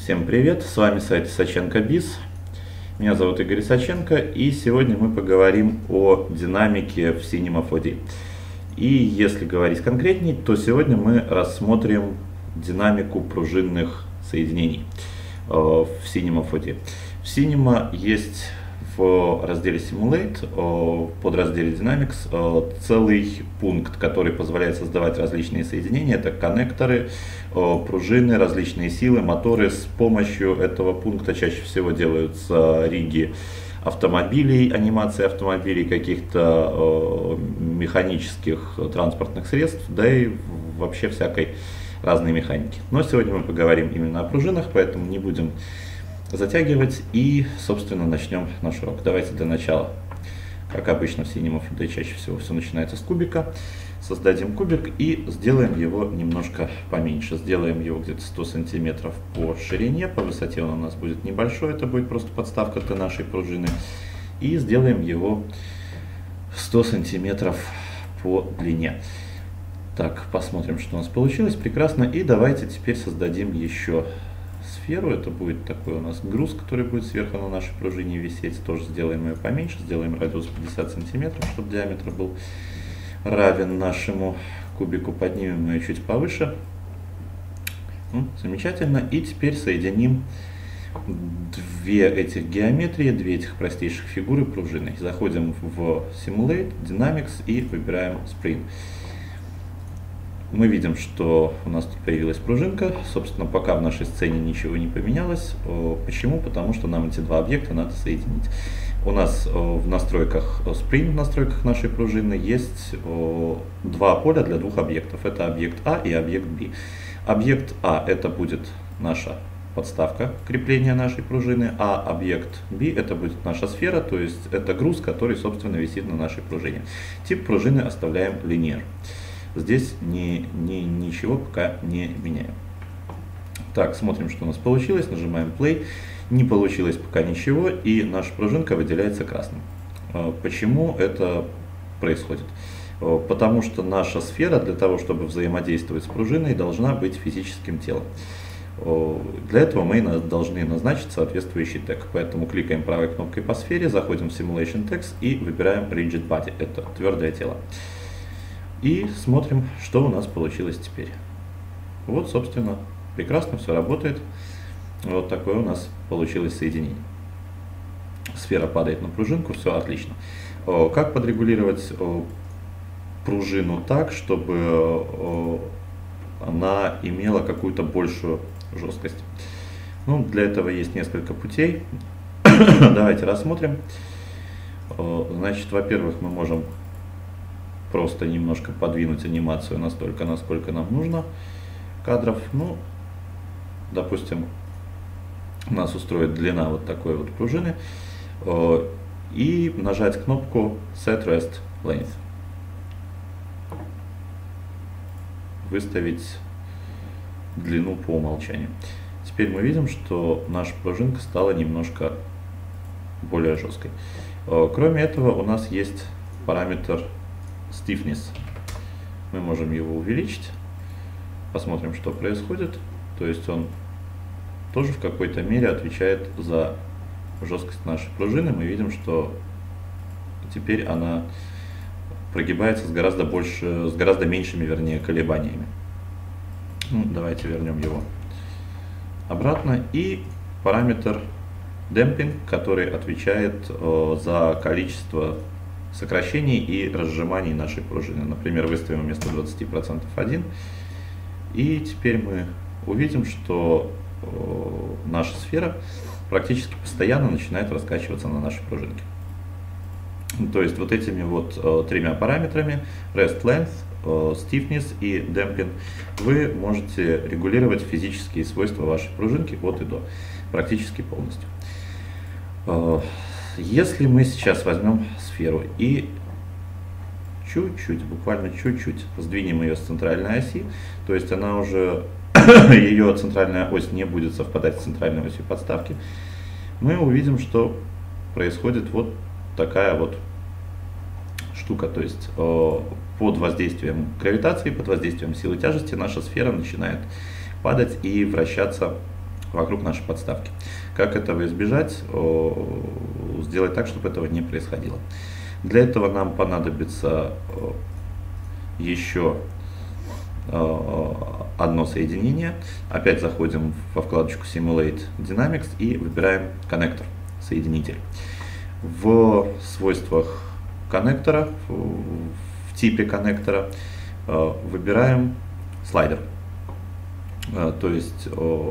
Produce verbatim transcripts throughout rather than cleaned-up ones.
Всем привет, с вами сайт Исаченко Biz. Меня зовут Игорь Исаченко, и сегодня мы поговорим о динамике в Cinema фор ди. И если говорить конкретнее, то сегодня мы рассмотрим динамику пружинных соединений в Cinema фор ди. В Cinema есть в разделе Simulate, в подразделе Dynamics, целый пункт, который позволяет создавать различные соединения. Это коннекторы, пружины, различные силы, моторы. С помощью этого пункта чаще всего делаются риги автомобилей, анимации автомобилей, каких-то механических транспортных средств, да и вообще всякой разной механики. Но сегодня мы поговорим именно о пружинах, поэтому не будем затягивать и, собственно, начнем наш урок. Давайте для начала, как обычно в Cinema фор ди чаще всего все начинается с кубика. Создадим кубик и сделаем его немножко поменьше. Сделаем его где-то сто сантиметров по ширине, по высоте он у нас будет небольшой, это будет просто подставка для нашей пружины. И сделаем его сто сантиметров по длине. Так, посмотрим, что у нас получилось. Прекрасно. И давайте теперь создадим еще сферу. Это будет такой у нас груз, который будет сверху на нашей пружине висеть. Тоже сделаем ее поменьше, сделаем радиус пятьдесят сантиметров, чтобы диаметр был равен нашему кубику. Поднимем ее чуть повыше. Ну, замечательно. И теперь соединим две этих геометрии, две этих простейших фигуры пружиной. Заходим в Simulate, Dynamics и выбираем Spring. Мы видим, что у нас тут появилась пружинка. Собственно, пока в нашей сцене ничего не поменялось. Почему? Потому что нам эти два объекта надо соединить. У нас в настройках Spring, в настройках нашей пружины, есть два поля для двух объектов. Это объект А и объект Б. Объект А — это будет наша подставка крепления нашей пружины, а объект B — это будет наша сфера, то есть это груз, который, собственно, висит на нашей пружине. Тип пружины оставляем linear. Здесь ни, ни, ничего пока не меняем. Так, смотрим, что у нас получилось, нажимаем play. Не получилось пока ничего, и наша пружинка выделяется красным. Почему это происходит? Потому что наша сфера для того, чтобы взаимодействовать с пружиной, должна быть физическим телом. Для этого мы должны назначить соответствующий тег. Поэтому кликаем правой кнопкой по сфере, заходим в Simulation Text и выбираем Rigid Body, это твердое тело. И смотрим, что у нас получилось теперь. Вот, собственно, прекрасно все работает. Вот такое у нас получилось соединение. Сфера падает на пружинку, все отлично. Как подрегулировать пружину так, чтобы она имела какую-то большую жесткость? Ну, для этого есть несколько путей. Давайте рассмотрим. Значит, во-первых, мы можем просто немножко подвинуть анимацию настолько, насколько нам нужно кадров. Ну, допустим, нас устроит длина вот такой вот пружины. И нажать кнопку Set Rest Length. Выставить длину по умолчанию. Теперь мы видим, что наша пружинка стала немножко более жесткой. Кроме этого, у нас есть параметр Stiffness. Мы можем его увеличить. Посмотрим, что происходит. То есть он тоже в какой-то мере отвечает за жесткость нашей пружины. Мы видим, что теперь она прогибается с гораздо больше, с гораздо меньшими, вернее, колебаниями. Ну, давайте вернем его обратно. И параметр Damping, который отвечает э, за количество сокращений и разжиманий нашей пружины. Например, выставим вместо двадцати процентов один. И теперь мы увидим, что э, наша сфера практически постоянно начинает раскачиваться на нашей пружинке. То есть вот этими вот э, тремя параметрами Rest Length, э, Stiffness и Damping вы можете регулировать физические свойства вашей пружинки от и до, практически полностью. Э, если мы сейчас возьмем сферу и чуть-чуть, буквально чуть-чуть сдвинем ее с центральной оси, то есть она уже, ее центральная ось не будет совпадать с центральной осью подставки, мы увидим, что происходит вот такая вот штука. То есть под воздействием гравитации, под воздействием силы тяжести наша сфера начинает падать и вращаться вокруг нашей подставки. Как этого избежать? Сделать так, чтобы этого не происходило. Для этого нам понадобится еще одно соединение. Опять заходим во вкладочку Simulate Dynamics и выбираем коннектор, соединитель. В свойствах коннектора, в типе коннектора выбираем слайдер. То есть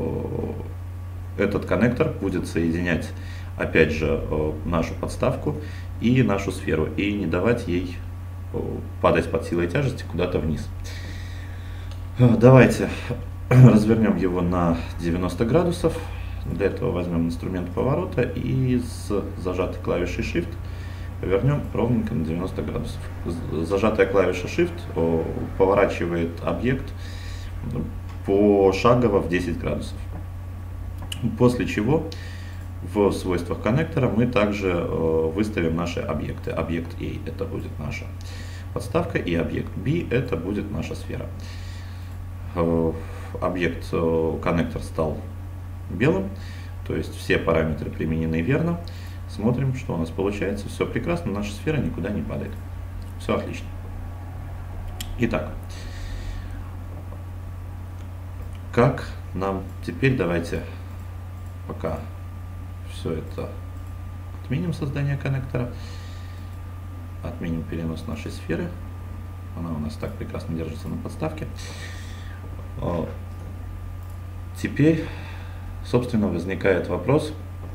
этот коннектор будет соединять опять же нашу подставку и нашу сферу, и не давать ей падать под силой тяжести куда-то вниз. Давайте развернем его на девяносто градусов. Для этого возьмем инструмент поворота и с зажатой клавишей Shift повернем ровненько на девяносто градусов. Зажатая клавиша Shift поворачивает объект пошагово в десять градусов. После чего в свойствах коннектора мы также выставим наши объекты. Объект A это будет наша подставка, и объект B это будет наша сфера. Объект коннектор стал белым, то есть все параметры применены верно. Смотрим, что у нас получается. Все прекрасно, наша сфера никуда не падает. Все отлично. Итак, как нам теперь, давайте пока все это отменим, создание коннектора, отменим перенос нашей сферы. Она у нас так прекрасно держится на подставке. Теперь, собственно, возникает вопрос,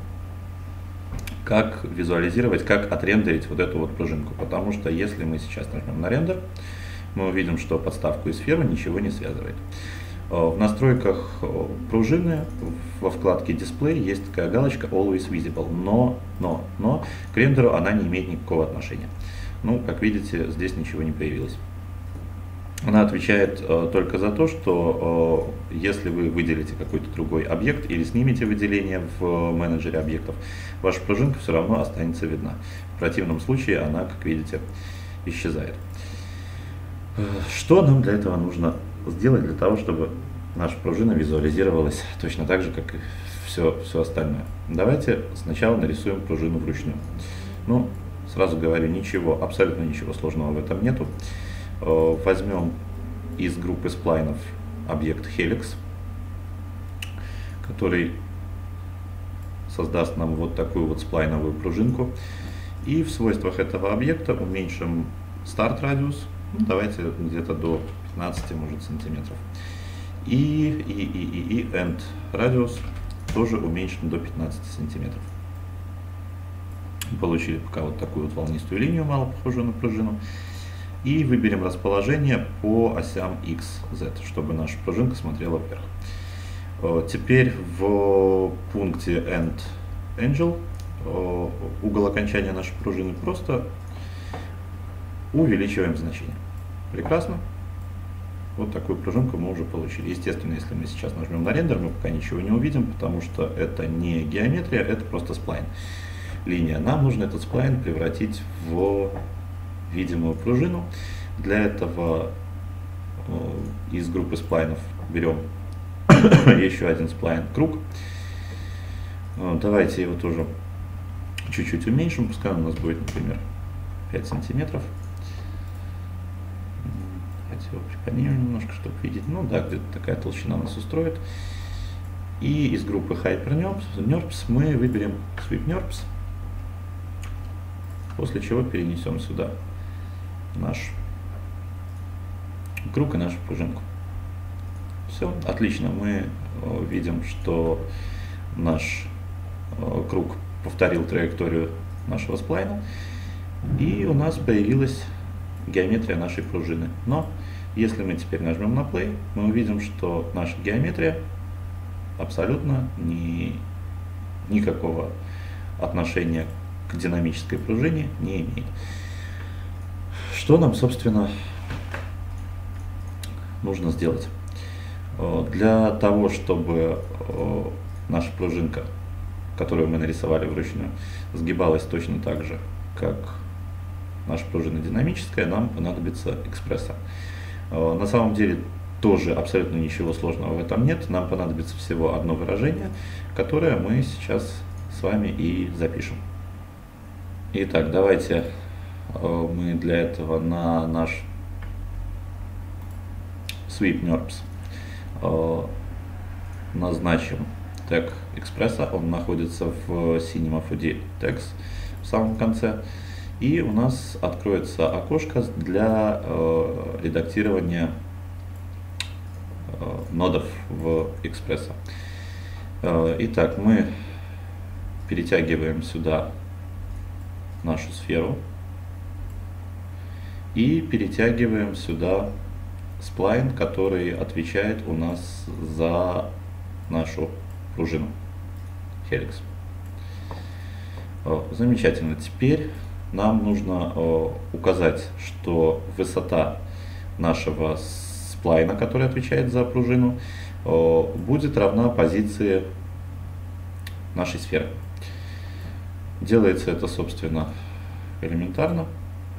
как визуализировать, как отрендерить вот эту вот пружинку. Потому что если мы сейчас нажмем на рендер, мы увидим, что подставку и сферу ничего не связывает. В настройках пружины во вкладке Display есть такая галочка Always Visible, но, но, но к рендеру она не имеет никакого отношения. Ну, как видите, здесь ничего не появилось. Она отвечает э, только за то, что э, если вы выделите какой-то другой объект или снимете выделение в э, менеджере объектов, ваша пружинка все равно останется видна. В противном случае она, как видите, исчезает. Что нам для этого нужно сделать, для того, чтобы наша пружина визуализировалась точно так же, как и все, все остальное? Давайте сначала нарисуем пружину вручную. Ну, сразу говорю, ничего, абсолютно ничего сложного в этом нету. Возьмем из группы сплайнов объект Helix, который создаст нам вот такую вот сплайновую пружинку. И в свойствах этого объекта уменьшим старт радиус, ну, давайте где-то до пятнадцати, может, сантиметров. И, и, и, и, и end радиус тоже уменьшим до пятнадцати сантиметров. Получили пока вот такую вот волнистую линию, мало похожую на пружину. И выберем расположение по осям X, Z, чтобы наша пружинка смотрела вверх. Теперь в пункте End Angel угол окончания нашей пружины просто увеличиваем значение. Прекрасно. Вот такую пружинку мы уже получили. Естественно, если мы сейчас нажмем на рендер, мы пока ничего не увидим, потому что это не геометрия, это просто сплайн. Линия. Нам нужно этот сплайн превратить в видимую пружину. Для этого э, из группы сплайнов берем еще один сплайн круг. Э, давайте его тоже чуть-чуть уменьшим, пускай он у нас будет, например, пять сантиметров. Давайте его приподнимем немножко, чтобы видеть. Ну да, где-то такая толщина нас устроит. И из группы HyperNURBS мы выберем Sweep NURBS, после чего перенесем сюда наш круг и нашу пружинку. Все, отлично. Мы видим, что наш круг повторил траекторию нашего сплайна, и у нас появилась геометрия нашей пружины. Но если мы теперь нажмем на play, мы увидим, что наша геометрия абсолютно ни, никакого отношения к динамической пружине не имеет. Что нам, собственно, нужно сделать? Для того, чтобы наша пружинка, которую мы нарисовали вручную, сгибалась точно так же, как наша пружина динамическая, нам понадобится экспрессор. На самом деле, тоже абсолютно ничего сложного в этом нет. Нам понадобится всего одно выражение, которое мы сейчас с вами и запишем. Итак, давайте мы для этого на наш sweep nerps назначим тег экспресса. Он находится в Cinema4D tags в самом конце. И у нас откроется окошко для э, редактирования э, нодов в экспресса. Э, итак, мы перетягиваем сюда нашу сферу и перетягиваем сюда сплайн, который отвечает у нас за нашу пружину Helix. Э, замечательно. Теперь нам нужно э, указать, что высота нашего сплайна, который отвечает за пружину, э, будет равна позиции нашей сферы. Делается это, собственно, элементарно.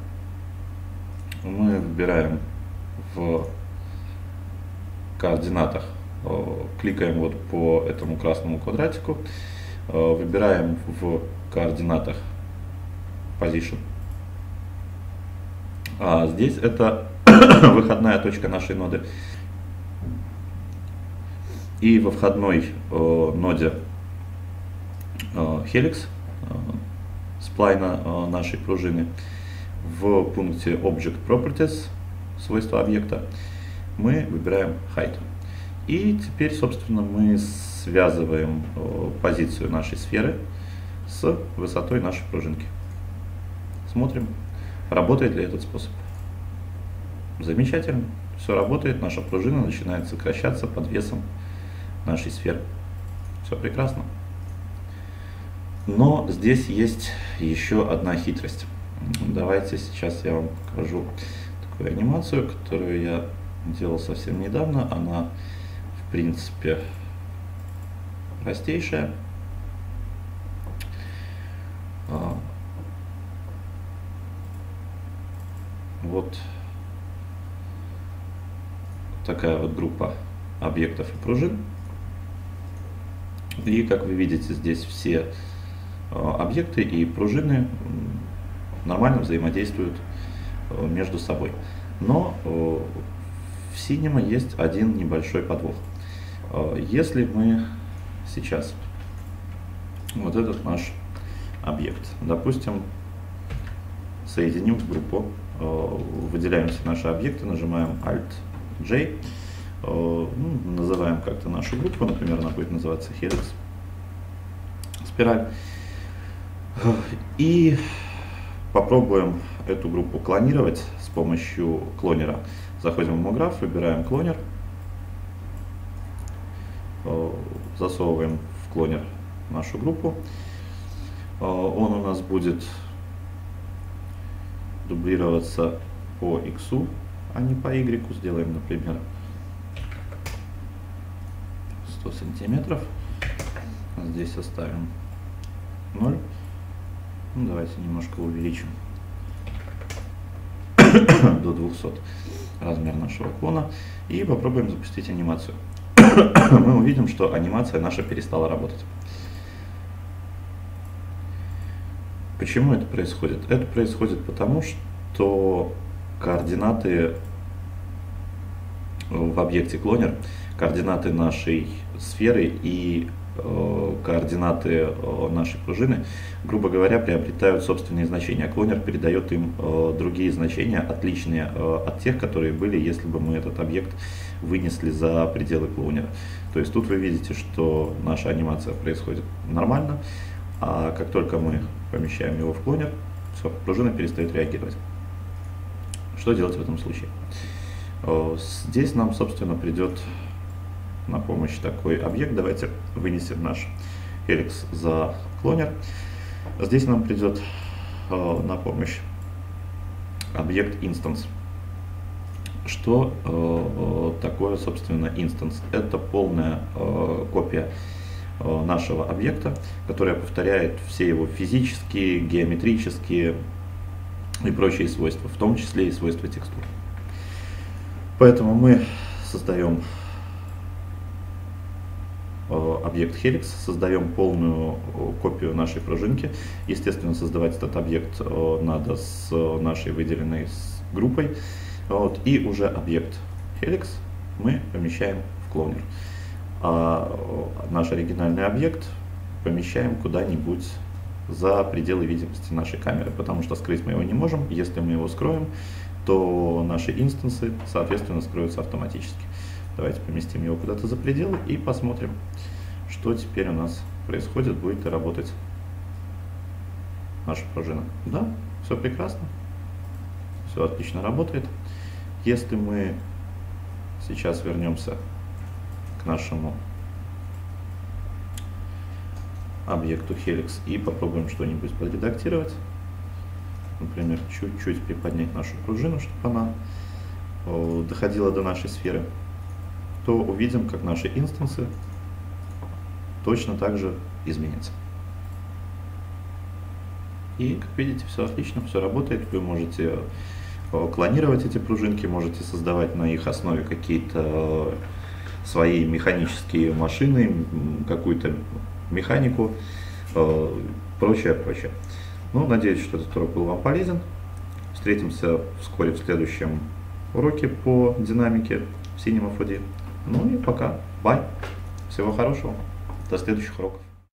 Мы выбираем в координатах, э, кликаем вот по этому красному квадратику, э, выбираем в координатах position. А здесь это выходная точка нашей ноды. И во входной э, ноде э, Helix, э, сплайна э, нашей пружины, в пункте Object Properties, свойства объекта, мы выбираем Height. И теперь, собственно, мы связываем э, позицию нашей сферы с высотой нашей пружинки. Смотрим, работает ли этот способ. Замечательно. Все работает, наша пружина начинает сокращаться под весом нашей сферы. Все прекрасно. Но здесь есть еще одна хитрость. Давайте сейчас я вам покажу такую анимацию, которую я делал совсем недавно. Она, в принципе, простейшая. Вот такая вот группа объектов и пружин. И как вы видите, здесь все объекты и пружины нормально взаимодействуют между собой. Но в Cinema есть один небольшой подвох. Если мы сейчас вот этот наш объект, допустим, соединим в группу, выделяем все наши объекты, нажимаем Alt-J, ну, называем как-то нашу группу, например, она будет называться Helix, спираль, и попробуем эту группу клонировать с помощью клонера. Заходим в MoGraph, выбираем клонер, засовываем в клонер нашу группу, он у нас будет дублироваться по X, а не по Y. Сделаем, например, сто сантиметров. Здесь оставим ноль. Ну, давайте немножко увеличим до двухсот размер нашего клона и попробуем запустить анимацию. Мы увидим, что анимация наша перестала работать. Почему это происходит? Это происходит потому, что координаты в объекте клонер, координаты нашей сферы и э, координаты э, нашей пружины, грубо говоря, приобретают собственные значения. Клонер передает им э, другие значения, отличные э, от тех, которые были, если бы мы этот объект вынесли за пределы клонера. То есть тут вы видите, что наша анимация происходит нормально, а как только мы помещаем его в клонер, все, пружина перестает реагировать. Что делать в этом случае? Здесь нам, собственно, придет на помощь такой объект. Давайте вынесем наш Helix за клонер. Здесь нам придет на помощь объект instance. Что такое, собственно, instance? Это полная копия нашего объекта, которая повторяет все его физические, геометрические и прочие свойства, в том числе и свойства текстур. Поэтому мы создаем объект Helix, создаем полную копию нашей пружинки. Естественно, создавать этот объект надо с нашей выделенной группой. Вот, и уже объект Helix мы помещаем в клонер. А наш оригинальный объект помещаем куда-нибудь за пределы видимости нашей камеры, потому что скрыть мы его не можем. Если мы его скроем, то наши инстансы, соответственно, скроются автоматически. Давайте поместим его куда-то за пределы и посмотрим, что теперь у нас происходит, будет ли работать наша пружина. Да, все прекрасно, все отлично работает. Если мы сейчас вернемся к нашему объекту Helix и попробуем что-нибудь подредактировать, например, чуть-чуть приподнять нашу пружину, чтобы она доходила до нашей сферы, то увидим, как наши инстансы точно так же изменятся. И, как видите, все отлично, все работает. Вы можете клонировать эти пружинки, можете создавать на их основе какие-то свои механические машины, какую-то механику, прочее, прочее. Ну, надеюсь, что этот урок был вам полезен. Встретимся вскоре в следующем уроке по динамике в Cinema фор ди. Ну и пока. Bye. Всего хорошего. До следующих уроков.